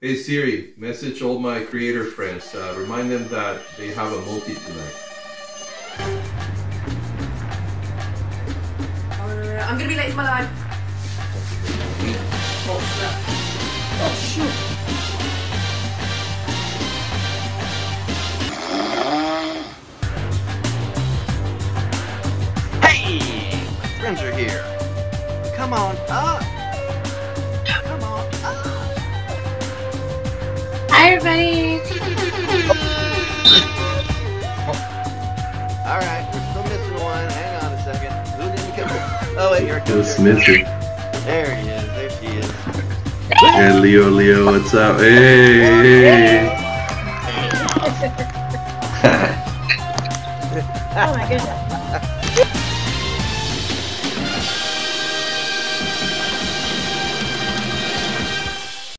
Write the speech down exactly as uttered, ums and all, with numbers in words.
Hey Siri, message all my creator friends. Uh, remind them that they have a multi tonight. Uh, I'm gonna be late for my live. Oh, snap. Oh, shoot. Hey! My friends are here. Come on up. Come on up. Hi, everybody. Alright, we're still missing one. Hang on a second. Who didn't come? Oh, wait, you're Just missing. There he is. There she is. Hey, Leo, Leo, what's up? Hey! Oh my goodness.